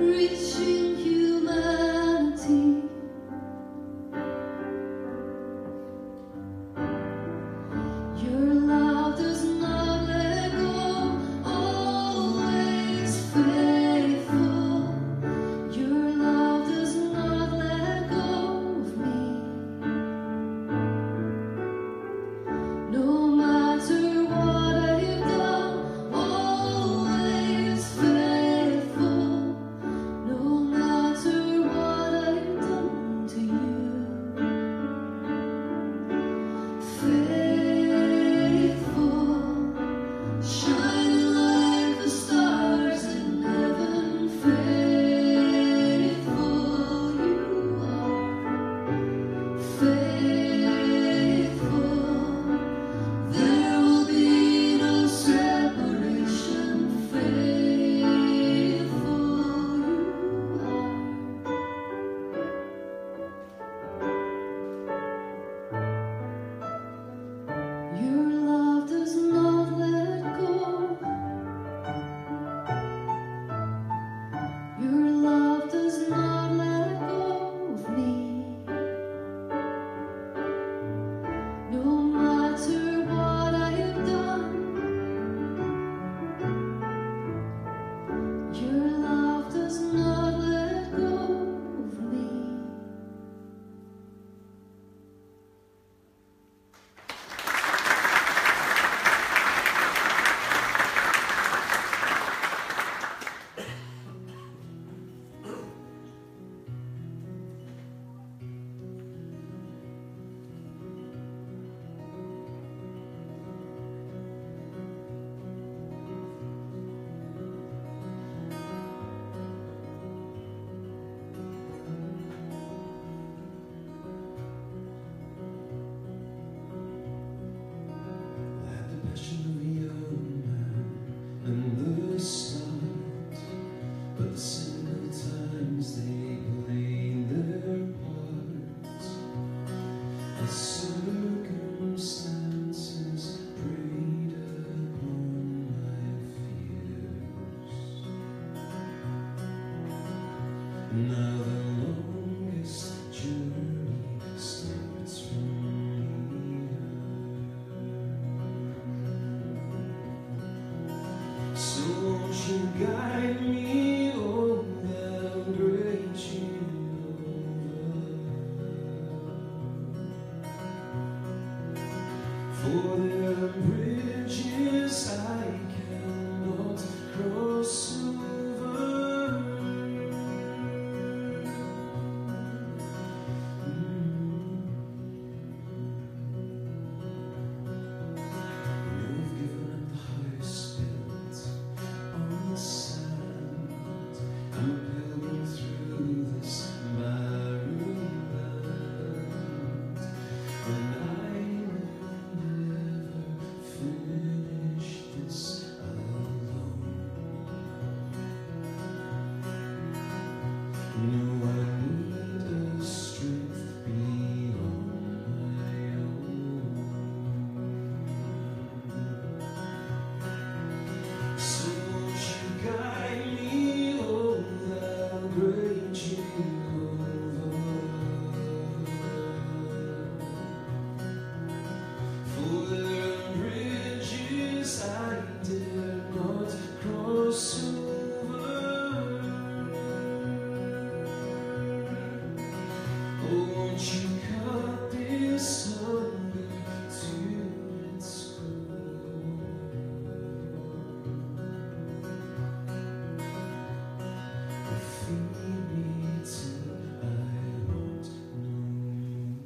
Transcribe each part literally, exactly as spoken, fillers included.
reaching humanity. Your love does not let go, always faithful. Your love does not let go of me. No matter what I've done, always faithful. No matter what I've done to you, faithful, shining like the stars in heaven. Faithful you are, faithful. There will be no separation. Faithful you are. Your love does not let go. Your love does not let go of me. No matter what I have done, your love does not let go of me. At the passion of a young man and the start, but the single times they played their part, as circumstances preyed upon my fears. Now the longest journey starts from here. So won't you guide me, oh thou great Jehovah? For there are bridges I cannot cross over. You've given up the highest built on the sand. I'm a pilgrim through this barren land, and I will never finish this alone. No, I need a strength beyond my own. So won't you guide me, oh thou great Jehovah? For there are bridges I dare not cross over. Oh, won't you cut this hunger to its core? Feed me till I want no more.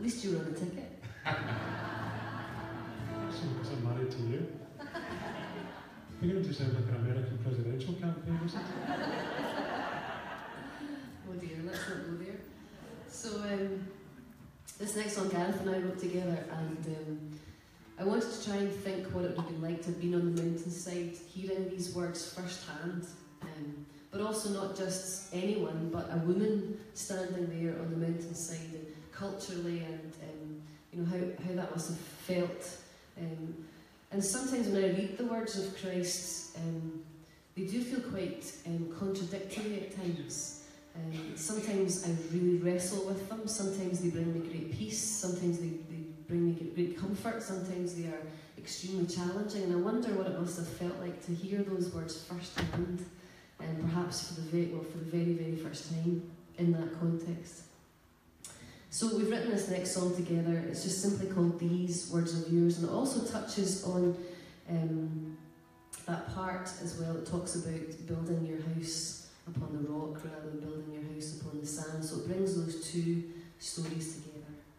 least you were on the ticket. Actually, because I'm married to you. Beginning to sound like an American presidential campaign, isn't it? Oh dear, let's not go there. So, um, this next song Gareth and I wrote together, and um, I wanted to try and think what it would have been like to have been on the mountainside, hearing these words firsthand. Um, but also not just anyone, but a woman standing there on the mountainside, and culturally, and um, you know how, how that must have felt. Um, and sometimes when I read the words of Christ, um, they do feel quite um, contradictory at times. Um, sometimes I really wrestle with them. Sometimes they bring me great peace. Sometimes they, they bring me great comfort. Sometimes they are extremely challenging. And I wonder what it must have felt like to hear those words firsthand, and perhaps for the very, well, for the very, very first time in that context. So we've written this next song together. It's just simply called These Words of Yours, and it also touches on um, that part as well. It talks about building your house upon the rock rather than building your house upon the sand. So it brings those two stories together.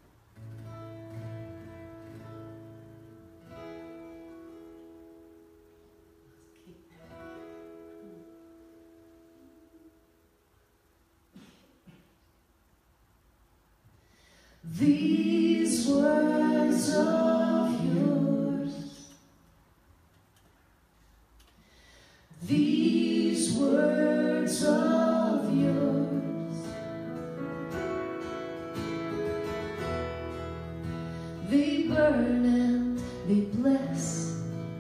These words of yours, these words of yours, they burn and they bless,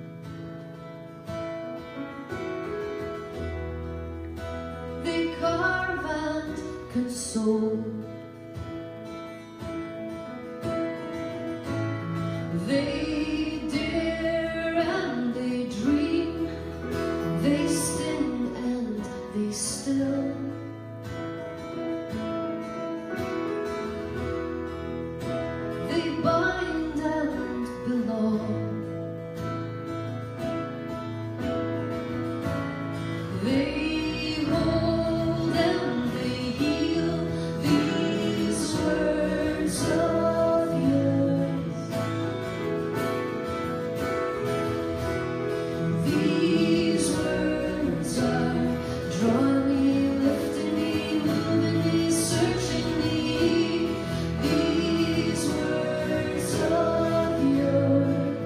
they carve and console. They dare and they dream, they sting and they still. They bind and belong. They hold and they heal. These words of yours, these words are drawing me, lifting me, moving me, searching me. These words of yours,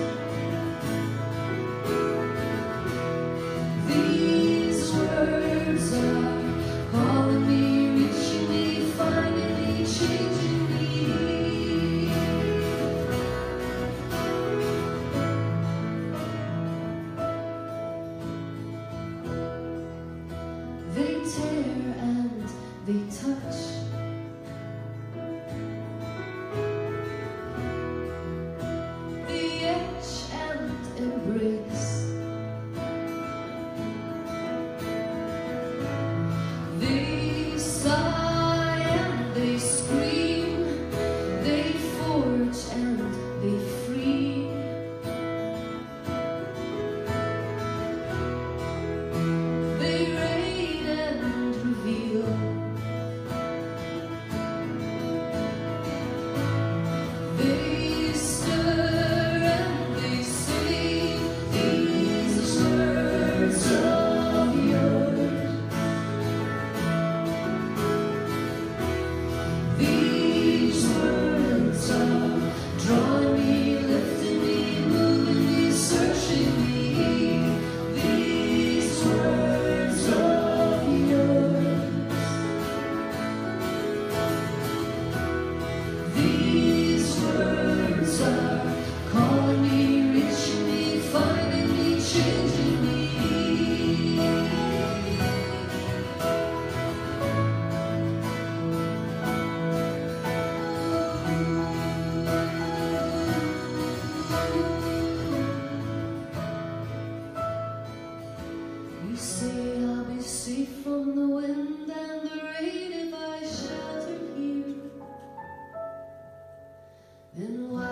these words are calling me, reaching me, finding me, changing me. They tear and they touch. They etch and embrace. They sigh and they scream. They forge and they free. They raid and reveal. They stir and they say. These words of yours, these words are drawing me, lifting me, moving me, searching me. These words of yours, these words are calling me, reaching me, finding me, changing me. You say I'll be safe from the wind and the rain if I shelter here. Then why